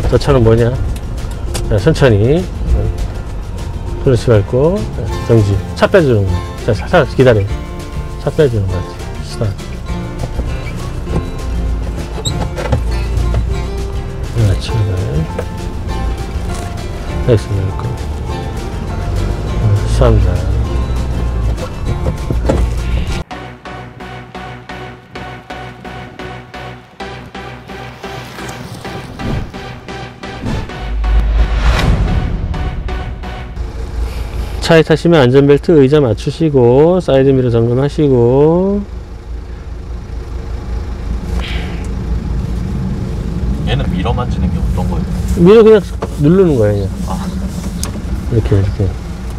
저 차는 뭐냐? 자, 천천히. 클러치 밟고, 정지. 차 빼주는 거. 자, 살짝 기다려. 차 빼주는 거 같지. 스타트. 출발. 엑스 밟고. 수험장. 차에 타시면 안전벨트 의자 맞추시고 사이드미러 점검하시고. 얘는 미러 만지는 게 어떤 거예요? 미러 그냥 누르는 거예요 그냥. 아. 이렇게 이런 식으로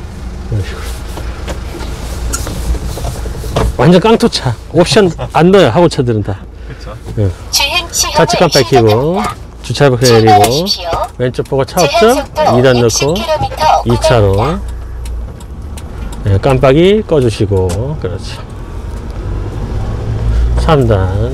완전 깡토차. 옵션 안 넣어요 하고 차들은 다. 그쵸. 응. 좌측 깜빡이고 주차복 내리고 왼쪽 보고 차 없죠? 2단 넣고 2차로 네, 깜빡이 꺼주시고. 그렇지. 3단.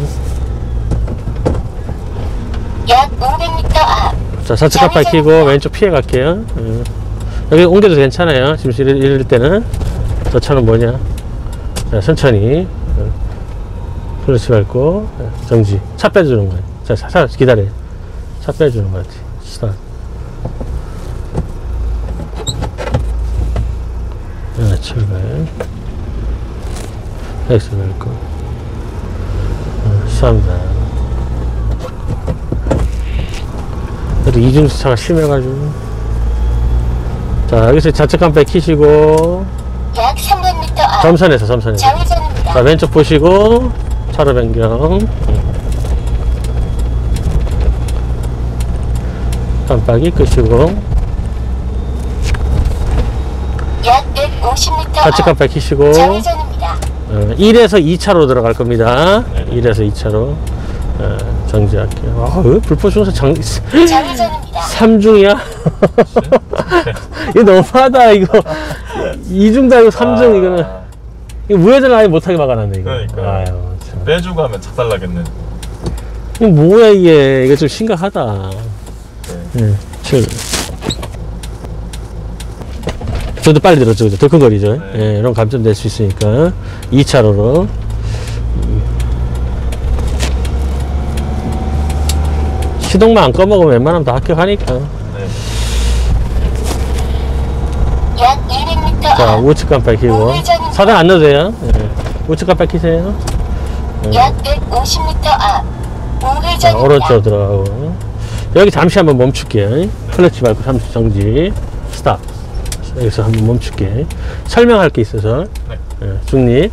약 500m 앞. 자, 좌측 깜빡이 켜고 왼쪽 피해 갈게요. 여기 옮겨도 괜찮아요. 지금 이럴 때는. 저 차는 뭐냐? 자, 천천히. 클러치 밟고, 정지. 차 빼주는 거예요. 자, 차 기다려. 차 빼주는 거 같지. 스타트. 출발. 엑스 밟고. 3단. 그래도 이중주차가 심해가지고. 자, 여기서 좌측 깜빡이 켜시고. 약 300m 앞. 점선에서. 좌회전입니다. 자, 왼쪽 보시고. 차로 변경. 깜빡이 끄시고. 약 150m 좌측 앞. 깜빡이 켜시고. 좌회전입니다. 1에서 2차로 들어갈 겁니다. 1에서 2차로. 정지할게요. 왜 불법 중에서 좌회전입니다. 3중이야? 이거 너무하다, 이거. 2중도 아니고 3중, 이거는. 이거 우회전을 아예 못하게 막아놨네, 이거. 그러니까. 아유, 참. 빼주고 하면 작달나겠네. 이거 뭐야, 이게. 이거 좀 심각하다. 네. 저도 빨리 들었죠, 그죠? 덜컹거리죠? 네. 예, 이런 감점 될 수 있으니까. 2차로로. 시동만 안 꺼먹으면 웬만하면 다 합격하니까. 네. 약 200m 자, 앞. 우측 깜빡이 켜고. 사단 안 넣어도 돼요. 예. 우측 깜빡이 켜세요. 약 150m 앞. 자, 우회전입니다. 오른쪽 들어가고. 여기 잠시 한번 멈출게요. 클러치 밟고 잠시 정지. 스탑. 여기서 한번 멈출게. 설명할 게 있어서. 네. 예, 중립.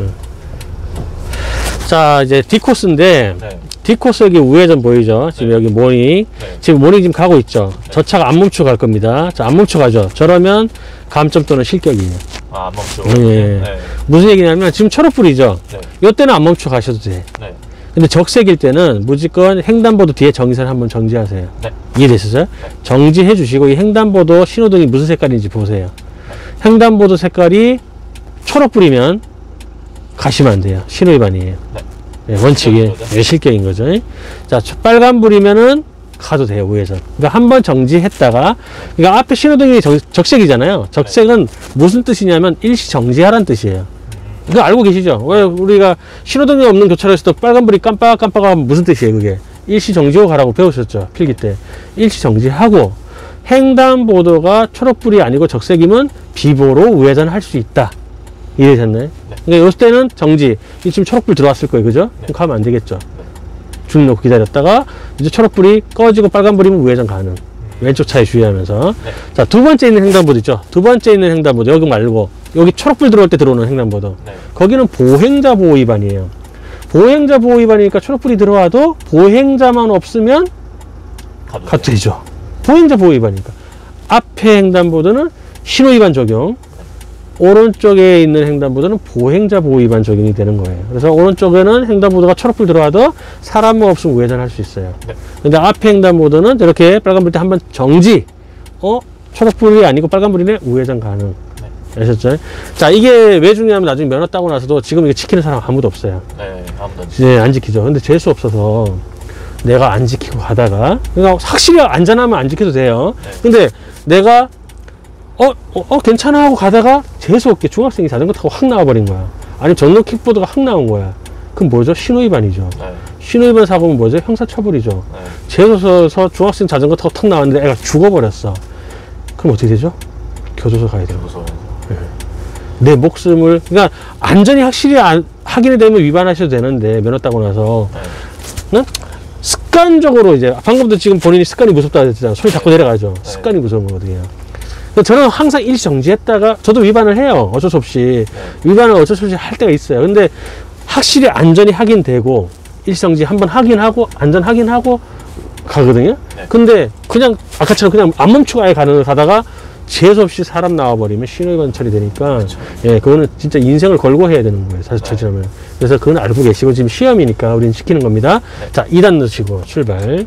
자, 이제 D코스인데. 네. D코스 여기 우회전 보이죠? 지금 여기 모닝. 네. 지금 모닝 지금 가고 있죠? 저 차가 안 멈춰 갈 겁니다. 자, 안 멈춰 가죠? 저러면 감점 또는 실격이에요. 아, 안 멈춰. 예. 네. 무슨 얘기냐면 지금 초록불이죠? 네. 이때는 안 멈춰 가셔도 돼. 네. 근데 적색일 때는 무조건 횡단보도 뒤에 정지선 한번 정지하세요. 네. 이해되셨어요? 정지해 주시고 이 횡단보도 신호등이 무슨 색깔인지 보세요. 횡단보도 색깔이 초록불이면 가시면 안 돼요. 신호위반이에요. 네. 네, 원칙이 실격인 거죠. 자, 빨간불이면은 가도 돼요, 우회전. 그러니까 한번 정지했다가, 그러니까 앞에 신호등이 적색이잖아요. 적색은 무슨 뜻이냐면 일시 정지하라는 뜻이에요. 그거 알고 계시죠? 왜 우리가 신호등이 없는 교차로에서도 빨간불이 깜빡깜빡하면 무슨 뜻이에요, 그게? 일시 정지하고 가라고 배우셨죠, 필기 때. 일시 정지하고, 횡단보도가 초록불이 아니고 적색이면 비보로 우회전할 수 있다. 이해되셨나요? 네. 그러니까 요럴 때는 정지. 지금 초록불 들어왔을 거예요, 그죠? 네. 그럼 가면 안 되겠죠. 중 놓고 기다렸다가 이제 초록불이 꺼지고 빨간불이면 우회전 가능. 왼쪽 차에 주의하면서. 네. 자, 두 번째 있는 횡단보도 있죠? 두 번째 있는 횡단보도, 여기 말고 여기 초록불 들어올 때 들어오는 횡단보도. 네. 거기는 보행자 보호 위반이에요. 보행자 보호 위반이니까 초록불이 들어와도 보행자만 없으면 가도 되죠. 보행자 보호 위반이니까. 앞에 횡단보도는 신호 위반 적용. 오른쪽에 있는 횡단보도는 보행자 보호 위반 적용이 되는 거예요. 그래서 오른쪽에는 횡단보도가 초록불 들어와도 사람만 없으면 우회전할 수 있어요. 네. 근데 앞에 횡단보도는 이렇게 빨간불 때 한번 정지. 초록불이 아니고 빨간불이네, 우회전 가능. 네. 아셨죠? 자, 이게 왜 중요하면 나중에 면허 따고 나서도 지금 이거 지키는 사람 아무도 없어요. 네, 아무도 네, 안 지키죠. 근데 재수 없어서 내가 안 지키고 가다가, 그러니까 확실히 안전하면 안 지켜도 돼요. 네. 근데 내가 괜찮아 하고 가다가 재수없게 중학생이 자전거 타고 확 나와버린 거야. 아니면 전동 킥보드가 확 나온 거야. 그럼 뭐죠? 신호위반이죠. 네. 신호위반 사고면 뭐죠? 형사처벌이죠. 네. 재수없어서 중학생 자전거 타고 탁 나왔는데 애가 죽어버렸어. 그럼 어떻게 되죠? 교도소 가야 돼요. 무서워. 내 목숨을, 그러니까 안전이 확실히 확인이 되면 위반하셔도 되는데, 면허 따고 나서 네. 습관적으로 이제 방금도 지금 본인이 습관이 무섭다 했잖아요. 손이 자꾸 내려가죠. 습관이 무서운 거거든요. 그래서 저는 항상 일시 정지했다가 저도 위반을 해요. 어쩔 수 없이. 위반을 어쩔 수 없이 할 때가 있어요. 근데 확실히 안전이 확인되고 일시 정지 한번 확인하고 안전 확인하고 가거든요. 네. 근데 그냥 아까처럼 그냥 안 멈추고 아예 가다가 재수 없이 사람 나와버리면 신호위반 처리되니까 그렇죠. 예, 그거는 진짜 인생을 걸고 해야 되는 거예요. 사실 저지르면. 그래서 그건 알고 계시고 지금 시험이니까 우리는 시키는 겁니다. 네. 자, 2단 넣으시고 출발.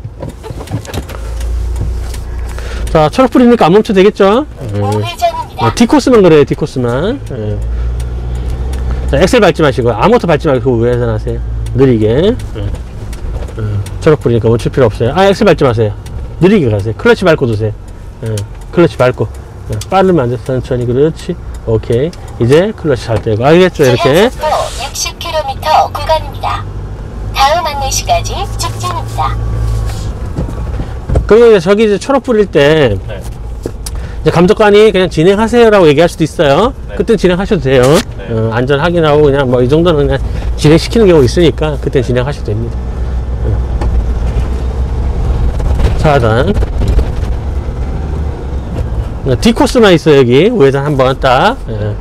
자, 초록 불이니까 안 멈춰도 되겠죠? 우회전입니다. D코스만 그래요, D코스만. 예. 자, 엑셀 밟지 마시고 아무것도 밟지 말고 우회전 하세요. 느리게. 초록 불이니까 멈출 필요 없어요. 엑셀 밟지 마세요. 느리게 가세요. 클러치 밟고 두세요. 클러치 밟고. 빠르면 안 돼. 천천히. 그렇지. 오케이. 이제 클러치 잘 떼고. 알겠죠? 이렇게. 제한속도 60km 구간입니다. 다음 안내시까지 직진입니다. 그리고 이제 저기 이제 초록 불일 때 네. 이제 감독관이 그냥 진행하세요라고 얘기할 수도 있어요. 네. 그때 진행하셔도 돼요. 네. 안전 확인하고 그냥 뭐 이 정도는 그냥 진행시키는 경우 있으니까 그때 진행하셔도 됩니다. 4단. D코스만 있어요, 여기. 우회전 한번 딱.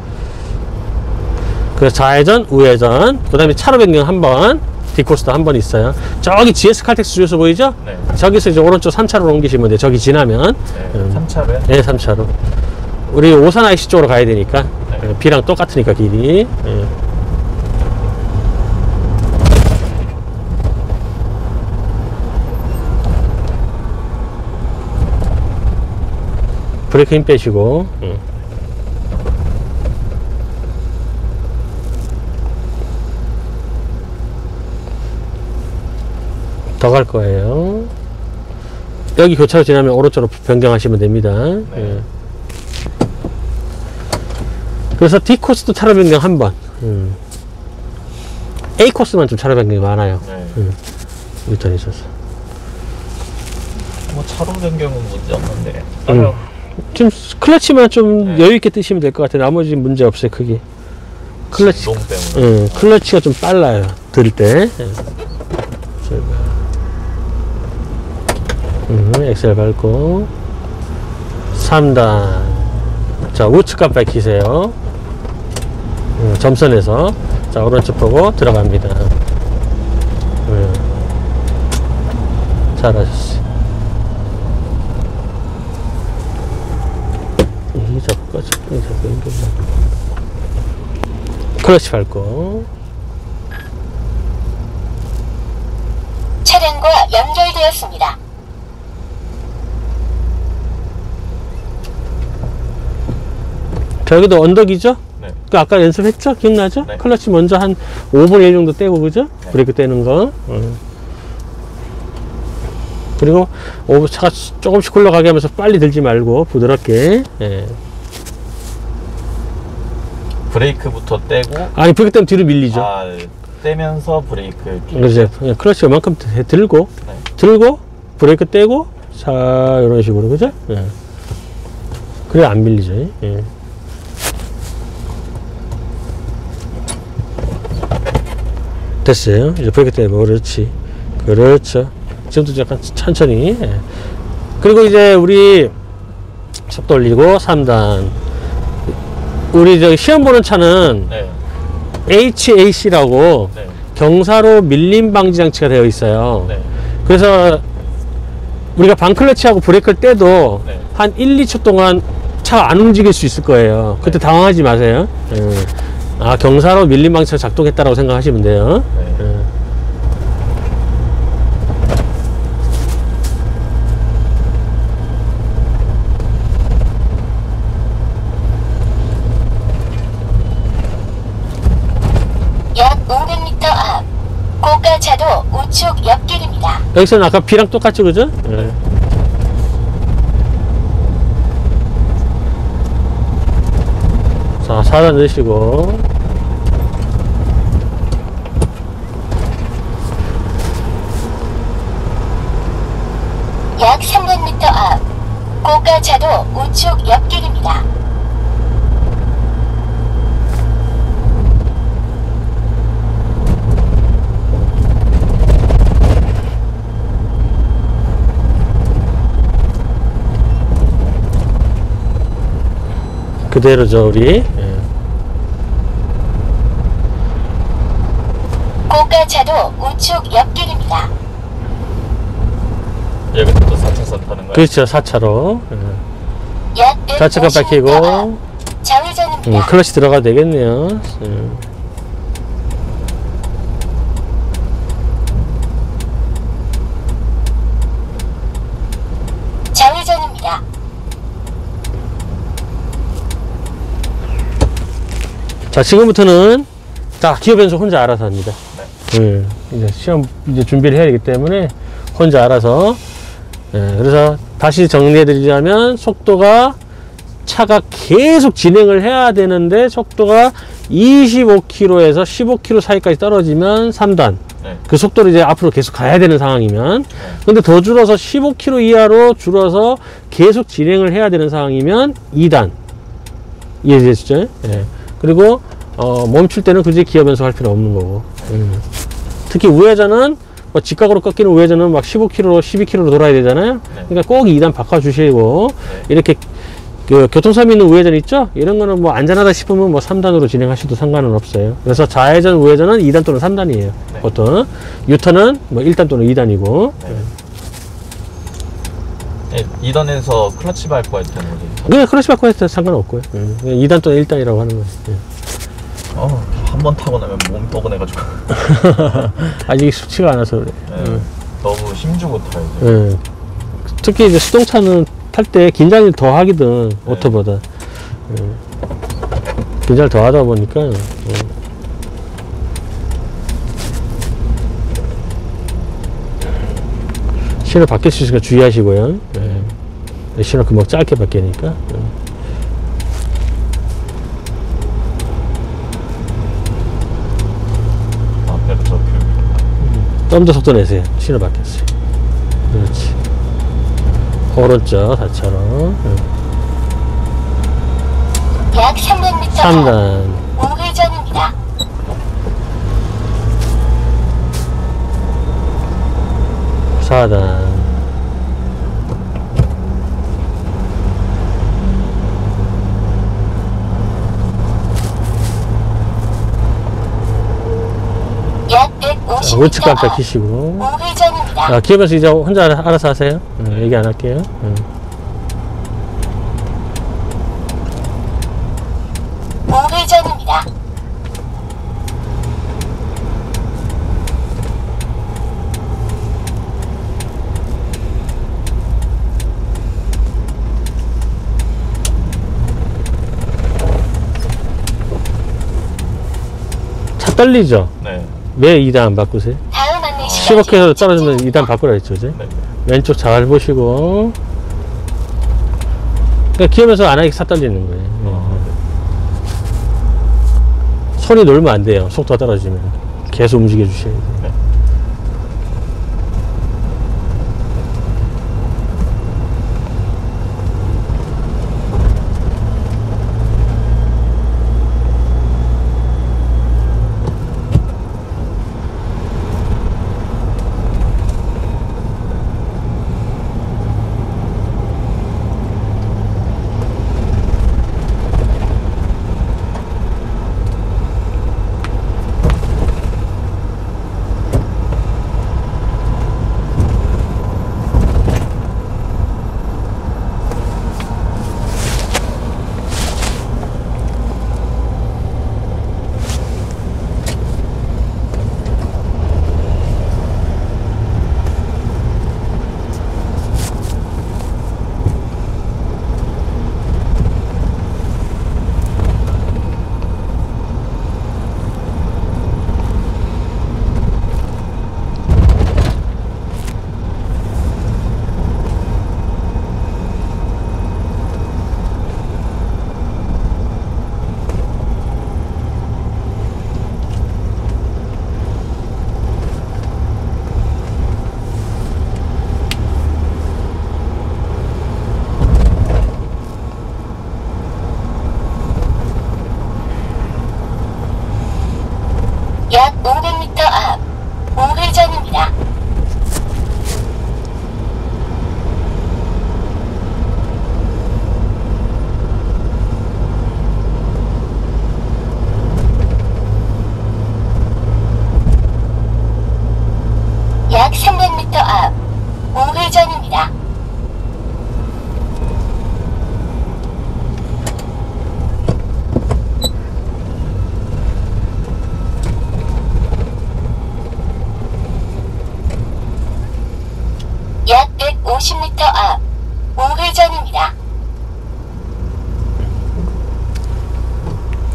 그래서 좌회전, 우회전. 그 다음에 차로 변경 한번. D코스도 한 번 있어요. 저기 GS 칼텍스 주유소 보이죠? 네. 저기서 이제 오른쪽 3차로로 옮기시면 돼요. 저기 지나면. 네. 3차로요? 네, 3차로. 우리 오산 IC 쪽으로 가야 되니까. 네. B랑 똑같으니까 길이. 브레이크 힘 빼시고. 더 갈 거예요. 여기 교차로 지나면 오른쪽으로 변경하시면 됩니다. 네. 그래서 D코스도 차로 변경 한 번. A코스만 좀 차로 변경이 많아요. 네. 유턴이 있어서. 뭐 차로 변경은 문제 없는데. 좀 클러치만 좀 네. 여유 있게 뜨시면 될 것 같아요. 나머지 문제 없어요, 크게. 클러치. 진동 때문에. 클러치가 좀 빨라요. 들 때. 엑셀 밟고 3단. 자, 우측 값 밝히세요. 점선에서. 자, 오른쪽 보고 들어갑니다. 잘하셨어요. 이 잡고 클러치 밟고. 차량과 연결되었습니다. 저기도 언덕이죠? 네. 그 아까 연습했죠? 기억나죠? 네. 클러치 먼저 한 5분의 1 정도 떼고, 그죠? 네. 브레이크 떼는 거. 그리고 차가 조금씩 굴러가게 하면서 빨리 들지 말고 부드럽게. 예. 브레이크부터 떼고. 아니, 브레이크 떼면 뒤로 밀리죠. 떼면서 브레이크. 그렇죠. 클러치 요만큼 들고, 네. 들고, 브레이크 떼고, 자, 이런 식으로, 그죠? 예. 그래, 안 밀리죠. 예. 됐어요. 이제 브레이크 떼고, 그렇지. 그렇죠. 지금도 약간 천천히. 예. 그리고 이제 우리 속도 올리고 3단. 우리 저 시험 보는 차는 네. HAC라고 네. 경사로 밀림 방지 장치가 되어 있어요. 네. 그래서 우리가 반클러치하고 브레이크를 떼도 네. 한 1, 2초 동안 차가 안 움직일 수 있을 거예요. 그때 네. 당황하지 마세요. 경사로 밀림 방지가 작동했다라고 생각하시면 돼요. 네. 약 500m 앞 고가차도 우측 옆길입니다. 여기서는 아까 B랑 똑같죠, 그죠? 네. 자, 4단 넣으시고. 약 300m 앞 고가차도 우측 옆길입니다. 그대로죠, 우리. 예. 고가차도 우측 옆길입니다. 여기서 또 4차선 타는 거예요? 그렇죠, 4차로. 예. 약 좌측가 150m 밝히고. 앞 좌회전입니다. 클러치 들어가도 되겠네요. 예. 좌회전입니다. 자, 지금부터는, 자, 기어 변속 혼자 알아서 합니다. 예. 이제 시험 이제 준비를 해야 되기 때문에 혼자 알아서. 예. 그래서 다시 정리해 드리자면 속도가 차가 계속 진행을 해야 되는데 속도가 25km에서 15km 사이까지 떨어지면 3단. 네. 그 속도로 이제 앞으로 계속 가야 되는 상황이면. 근데 더 줄어서 15km 이하로 줄어서 계속 진행을 해야 되는 상황이면 2단. 이해되시죠? 예. 그리고, 멈출 때는 굳이 기어 변속할 필요 없는 거고. 특히 우회전은, 뭐 직각으로 꺾이는 우회전은 막 15km, 12km로 돌아야 되잖아요? 네. 그러니까 꼭 2단 바꿔주시고, 이렇게 그 교통섬 있는 우회전 있죠? 이런 거는 뭐 안전하다 싶으면 뭐 3단으로 진행하셔도 상관은 없어요. 그래서 좌회전, 우회전은 2단 또는 3단이에요. 네. 보통. 유턴은 뭐 1단 또는 2단이고. 네, 2단에서 클러치 밟고 할 때는 우리 그냥 크러쉬 바꿔 해도 상관없고요. 2단 또는 1단이라고 하는 거예요. 한 번 타고 나면 몸 뻐근해가지고 아직 익숙치가 않아서 그래. 네, 너무 힘주고 타야죠. 예. 특히 이제 수동차는 탈 때 긴장을 더 하거든, 네. 오토보다. 예. 긴장을 더 하다 보니까. 신호 바뀔 수 있으니까 주의하시고요. 예. 신호 금방 짧게 바뀌니까. 앞에로 저 좀 더 속도 내세요. 신호 바뀌었어요. 그렇지. 오른쪽 4차로. 약 300m 앞 3단. 우회전입니다. 사단 약 우측 150m 깜짝 앞 키시고. 우회전입니다. 자, 기어면서 이제 혼자 알아서 하세요. 얘기 안 할게요. 우회전입니다. 차 떨리죠? 네. 왜 2단 안 바꾸세요? 다음 안내 시간 15km 떨어지면 2단 바꾸라 했죠, 그죠? 네. 왼쪽 잘 보시고. 그러니까 기어면서 안 하게 차 떨리는 거예요. 손이 놀면 안 돼요. 속도가 떨어지면. 계속 움직여 주셔야 돼요. 네.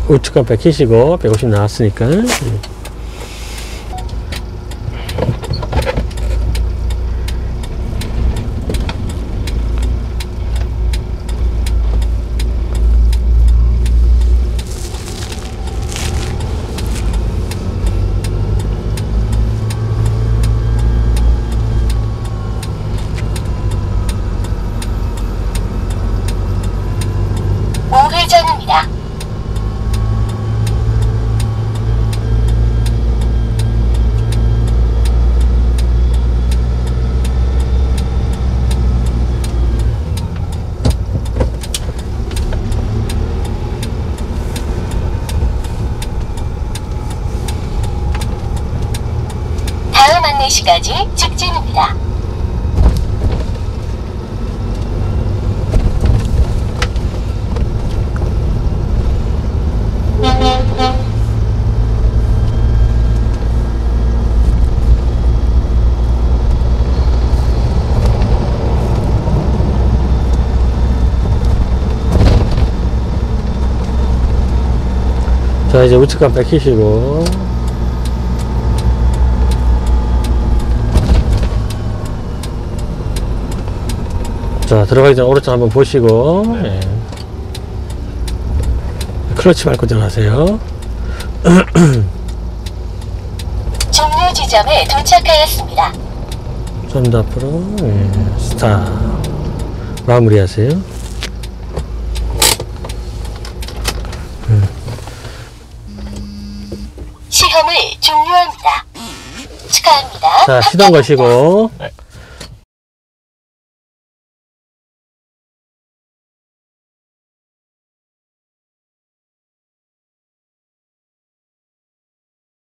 우측 깜빡 켜시고 150 나왔으니까. 우회전입니다. 다음 안내시까지 직진입니다. 자, 이제 우측 깜빡 켜시고. 자, 들어가기 전에 오른쪽 한번 보시고. 예. 클러치 밟고 전하세요. 종료 지점에 도착하였습니다. 좀 더 앞으로. 예. 스탑. 마무리하세요. 시험을 종료합니다. 축하합니다. 자, 시동 거시고. 네.